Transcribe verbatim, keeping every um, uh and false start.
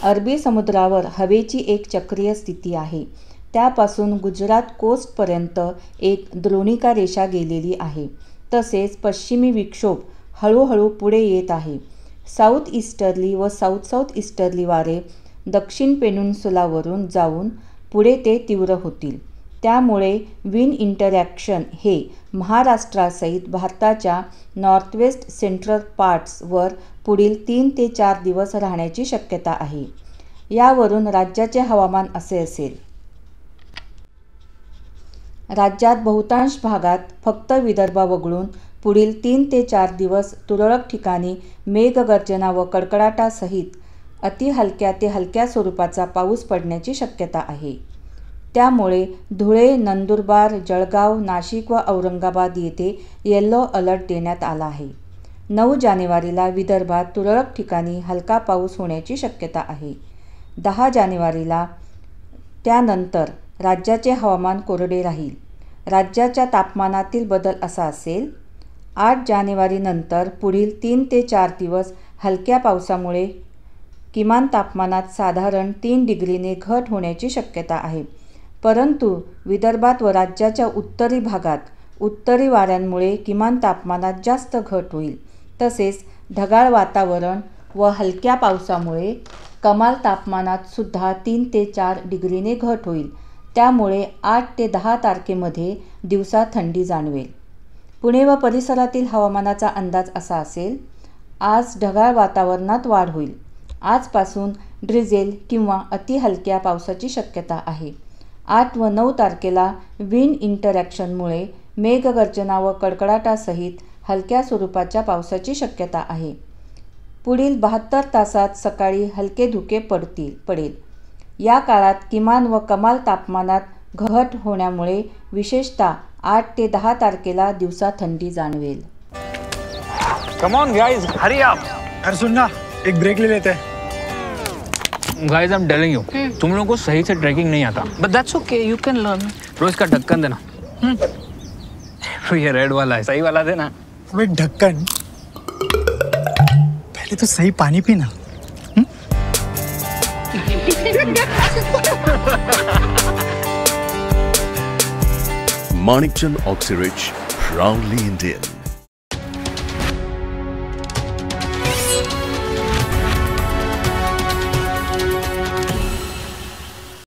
अरबी समुद्रावर हवेची एक चक्रीय स्थिती आहे. त्यापासून गुजरात कोस्टपर्यंत एक द्रोणिका रेषा गेलेली आहे. तसेच पश्चिमी विक्षोभ हळूहळू पुढे येत आहे. साऊथ ईस्टर्ली व साऊथ साऊथ ईस्टर्ली वारे दक्षिण पेनिन्सुलावरून जाऊन पुढे ते तीव्र होतील. त्यामुळे विंड इंटरॅक्शन हे महाराष्ट्रासहित भारताच्या नॉर्थवेस्ट सेंट्रल पार्ट्सवर पुढील तीन ते चार दिवस राहण्याची शक्यता आहे. यावरून राज्याचे हवामान असे असेल. राज्यात बहुतांश भागात फक्त विदर्भ वगळून पुढील तीन ते चार दिवस तुरळक ठिकाणी मेघगर्जना व कडकडाटासहित अति हलक्या ते हलक्या स्वरूपाचा पाऊस पडण्याची शक्यता आहे. त्यामुळे धुळे, नंदुरबार, जळगाव, नाशिक व औरंगाबाद येथे येलो अलर्ट देण्यात आला आहे. नऊ जानेवारीला विदर्भात तुरळक ठिकाणी हलका पाऊस होण्याची शक्यता आहे. दहा जानेवारीला त्यानंतर राज्याचे हवामान कोरडे राहील. राज्याच्या तापमानातील बदल असा असेल. आठ जानेवारीनंतर पुढील तीन ते चार दिवस हलक्या पावसामुळे किमान तापमानात साधारण तीन डिग्रीने घट होण्याची शक्यता आहे. परंतु विदर्भात व राज्याच्या उत्तरी भागात उत्तरी वाऱ्यांमुळे किमान तापमानात जास्त घट होईल. तसेच ढगाळ वातावरण व हलक्या पावसामुळे कमाल तापमानात सुद्धा तीन ते चार डिग्रीने घट होईल. त्यामुळे आठ ते दहा तारखेमध्ये दिवसा थंडी जाणवेल. पुणे व परिसरातील हवामानाचा अंदाज असा असेल. आज ढगाळ वातावरणात वाढ होईल. आजपासून ड्रिझेल किंवा अति हलक्या पावसाची शक्यता आहे. आठ व नऊ तारखेला विंड इंटरॅक्शनमुळे मेघगर्जना व कडकडाटासहित हलक्या स्वरूपाच्या पावसाची शक्यता आहे. पुढील बहात्तर तासात सकाळी हलके धुके पडतील पडेल. या काळात किमान व कमाल तापमानात घट होण्यामुळे विशेषतः आठ ते दहा तारखेला दिवसा थंडी जाणवेल. Come on guys, hurry up. अरे सुन ना, एक ब्रेक ले लेते हैं. Guys, I'm telling you, तुम लोगों को सही से ट्रैकिंग नहीं आता. But that's okay, you can learn. रोज का ढक्कन देना. ये रेड वाला है, सही वाला देना. अबे ढक्कन, पहले तो सही पानी पीना. Manikchand Oxyrich, proudly Indian.